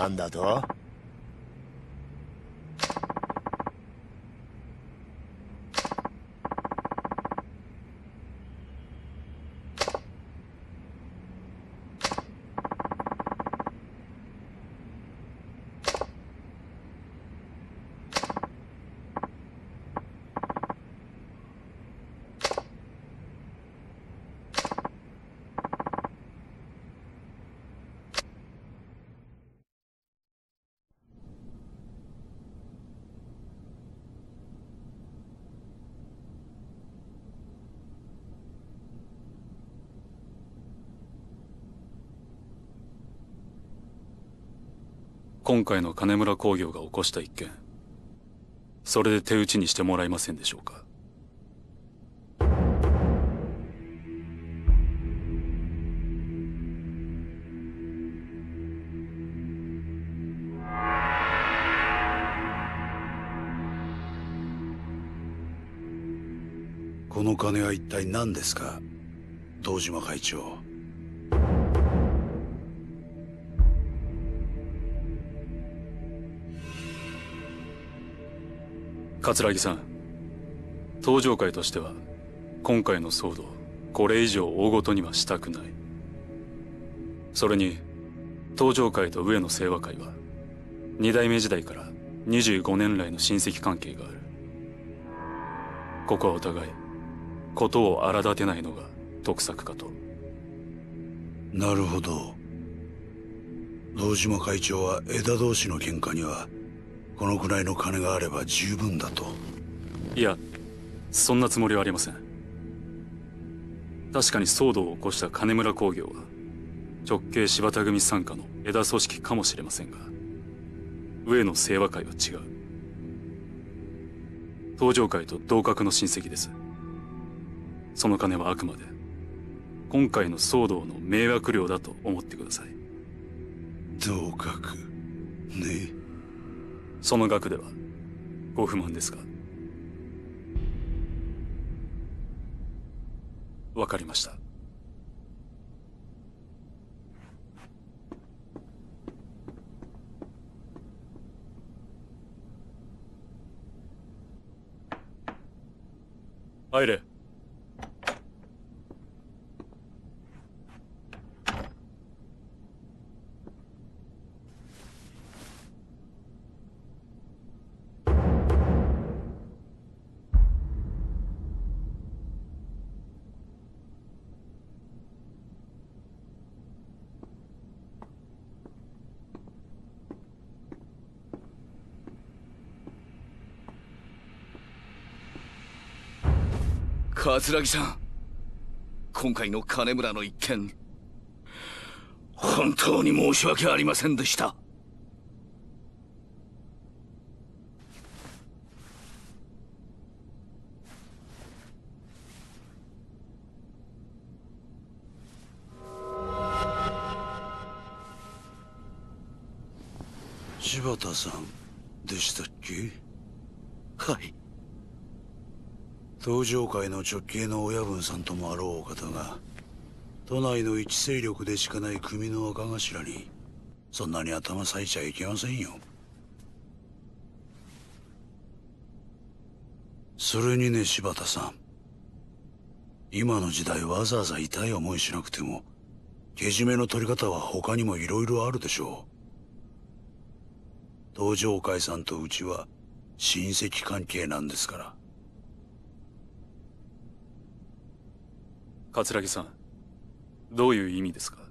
なんだと？ 今回の金村工業が起こした一件、それで手打ちにしてもらえませんでしょうか？ この金は一体何ですか、堂島会長。 桂木さん、東上会としては今回の騒動、これ以上大ごとにはしたくない。それに東上会と上野清和会は二代目時代から25年来の親戚関係がある。ここはお互い事を荒立てないのが得策かと。 なるほど。堂島会長は枝同士の喧嘩にはこのくらいの金があれば十分だと。 いや、そんなつもりはありません。確かに騒動を起こした金村工業は直系柴田組傘下の枝組織かもしれませんが、上野清和会は違う。東上会と同格の親戚です。その金はあくまで今回の騒動の迷惑料だと思ってください。 同格ね。 その額ではご不満ですか？わかりました。入れ。 桂木さん、今回の金村の一件、本当に申し訳ありませんでした。 柴田さんでしたっけ？ はい。 東上会の直系の親分さんともあろうお方が都内の一勢力でしかない組の若頭にそんなに頭割いちゃいけませんよ。それにね、柴田さん、今の時代わざわざ痛い思いしなくてもけじめの取り方は他にもいろいろあるでしょう。東上会さんとうちは親戚関係なんですから。 桂木さん、どういう意味ですか？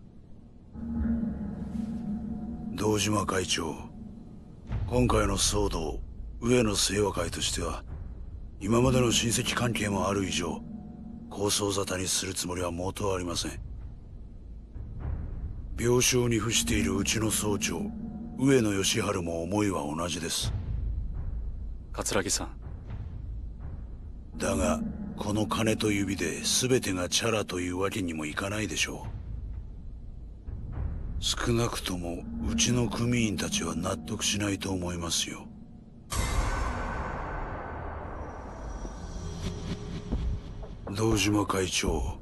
堂島会長、今回の騒動、上野清和会としては今までの親戚関係もある以上抗争沙汰にするつもりは毛頭ありません。病床に伏しているうちの総長上野義治も思いは同じです。 桂木さん、 だがこの金と指で全てがチャラというわけにもいかないでしょう。少なくともうちの組員たちは納得しないと思いますよ。堂島会長、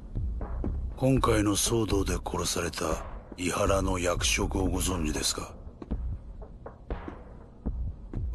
今回の騒動で殺された井原の役職をご存知ですか？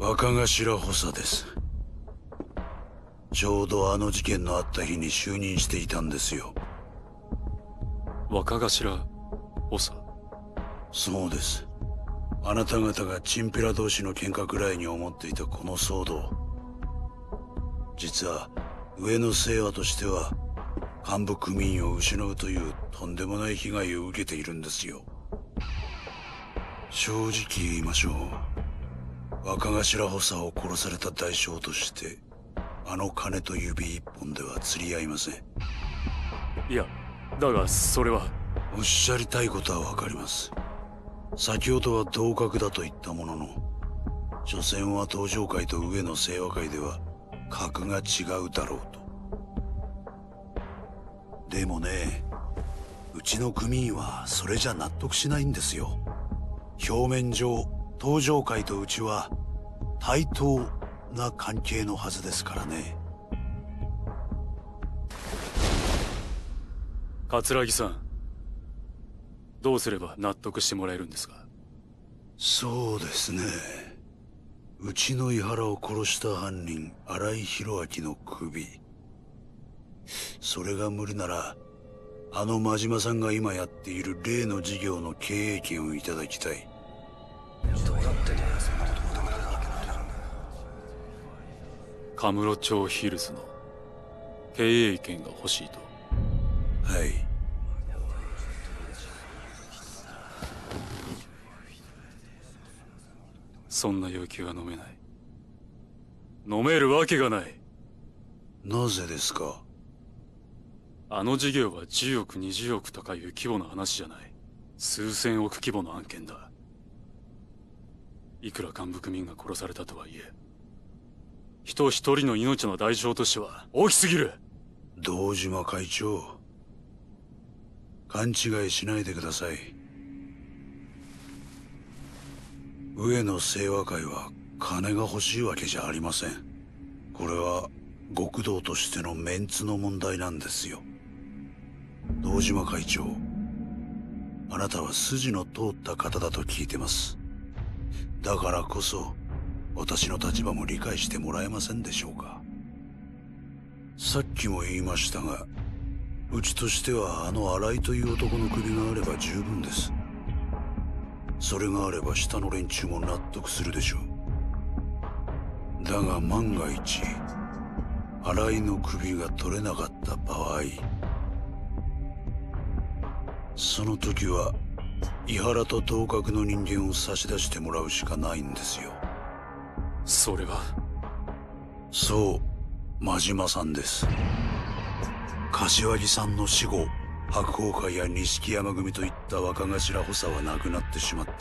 若頭補佐です。ちょうどあの事件のあった日に就任していたんですよ。 若頭補佐？ そうです。あなた方がチンピラ同士の喧嘩くらいに思っていたこの騒動、実は上の清和としては幹部組員を失うというとんでもない被害を受けているんですよ。正直言いましょう。若頭補佐を殺された代償としてあの金と指一本では釣り合いません。 いや、だがそれは。 おっしゃりたいことはわかります。先ほどは同格だと言ったものの、所詮は東上界と上の清和会では格が違うだろうと。でもね、うちの組員はそれじゃ納得しないんですよ。表面上東上界とうちは対等な関係のはずですからね。 桂木さん、どうすれば納得してもらえるんですか？ そうですね。うちの井原を殺した犯人新井宏明の首、それが無理ならあの真島さんが今やっている例の事業の経営権をいただきたい。 カムロ町ヒルズの経営権が欲しいと。 はい。 そんな要求は飲めない。飲めるわけがない。 なぜですか？ あの事業は10億20億とかいう規模の話じゃない。数千億規模の案件だ。いくら幹部組員が殺されたとはいえ、人一人の命の代償としては大きすぎる。 堂島会長、勘違いしないでください。上野清和会は金が欲しいわけじゃありません。これは極道としてのメンツの問題なんですよ。堂島会長、あなたは筋の通った方だと聞いてます。だからこそ私の立場も理解してもらえませんでしょうか。さっきも言いましたが、うちとしてはあの新井という男の首があれば十分です。それがあれば下の連中も納得するでしょう。だが万が一新井の首が取れなかった場合、その時は井原と同格の人間を差し出してもらうしかないんですよ。 それは。 そう、真島さんです。柏木さんの死後、白鵬会や錦山組といった若頭補佐はなくなってしまった。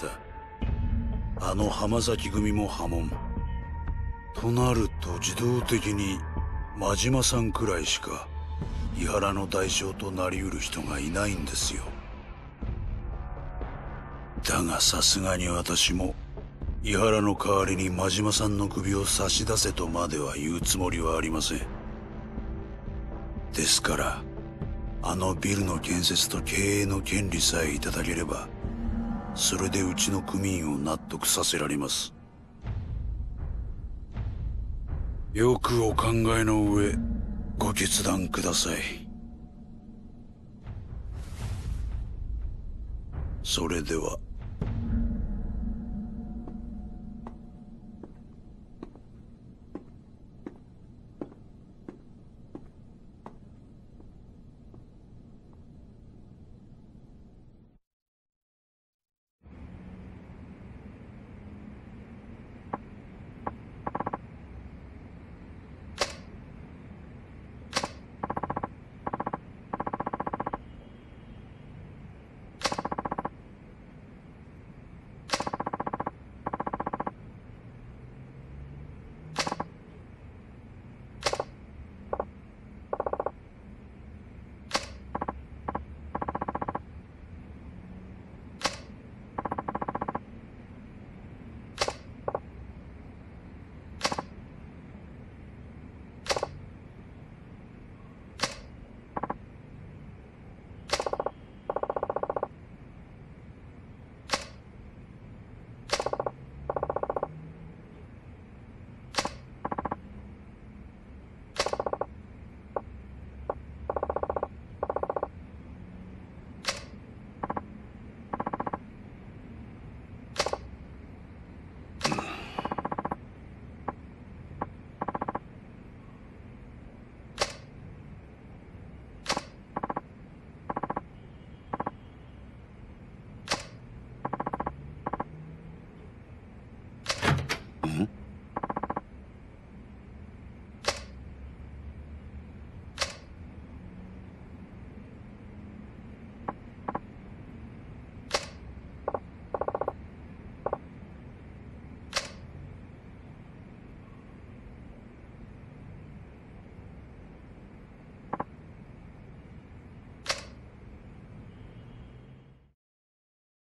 あの浜崎組も破門となると、自動的に真島さんくらいしか井原の代償となりうる人がいないんですよ。だがさすがに私も井原の代わりに真島さんの首を差し出せとまでは言うつもりはありません。ですからあのビルの建設と経営の権利さえいただければ、それでうちの組員を納得させられます。よくお考えの上ご決断ください。それでは。